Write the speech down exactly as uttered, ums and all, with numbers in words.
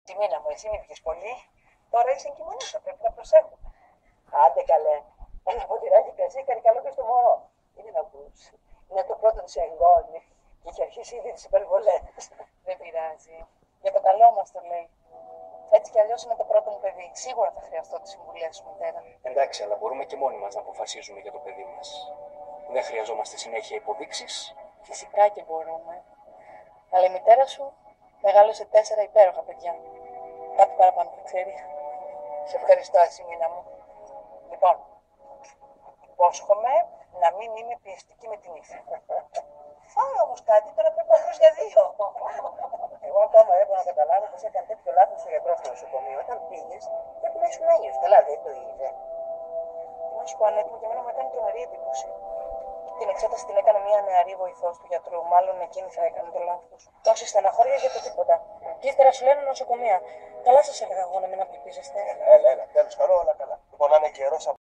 Τη μήνα μου, εσύ μη πολύ. Τώρα είσαι εγκυμονούσα, πρέπει να προσέχουμε. Άντε καλέ. Ένα ποτηράκι κρασί κάνει καλό και στο μωρό. Είναι να ακούσει. Είναι το πρώτο της εγγόνι και έχει αρχίσει ήδη τις υπερβολές. Δεν πειράζει. Για το καλό μας το λέει. Έτσι κι αλλιώς είναι το πρώτο μου παιδί. Σίγουρα θα χρειαστώ τις συμβουλές σου, μητέρα. Εντάξει, αλλά μπορούμε και μόνοι μας να αποφασίζουμε για το παιδί μας. Δεν χρειαζόμαστε συνέχεια υποδείξεις. Φυσικά και μπορούμε. Αλλά η μητέρα σου μεγάλωσε τέσσερα υπέροχα παιδιά. Κάτι παραπάνω θα ξέρει. Σε ευχαριστώ, Ασημίνα μου. Λοιπόν, υπόσχομαι να μην είμαι πιεστική με την ύφη. Φάει όμως κάτι, τώρα πρέπει να βρεις για δύο. Εγώ ακόμα δεν μπορώ να καταλάβω πως έκανε τέτοιο λάθος ο γιατρός στο νοσοκομείο. Όταν πήγες, πρέπει να ήσουν έγκυος. Καλά, δεν το είδε. Τι να σου πω, Ανέτ μου, και εμένα μου έκανε τρομερή εντύπωση. Την εξέταση την έκανε μια νεαρή βοηθός του γιατρού. Μάλλον εκείνη θα έκανε το λάθος. Τόση στεναχώρια για το τίποτα. Και ύστερα σου λένε νοσοκομεία. Καλά σας έλεγα εγώ να μην απελπίζεστε. Έλα, έλα, τέλος, καλό, όλα καλά. Λοιπόν, αν είναι καιρός